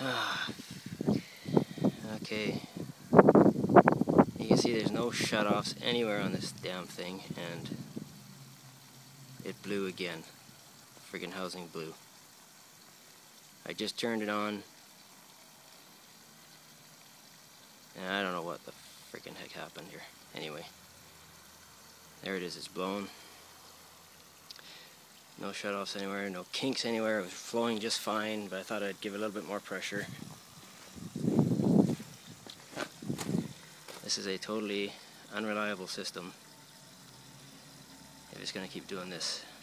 Okay, you can see there's no shutoffs anywhere on this damn thing, and it blew again. Friggin' housing blew. I just turned it on, and I don't know what the friggin' heck happened here. Anyway, there it is, it's blown. No shutoffs anywhere, no kinks anywhere. It was flowing just fine, but I thought I'd give it a little bit more pressure. This is a totally unreliable system if it's going to keep doing this.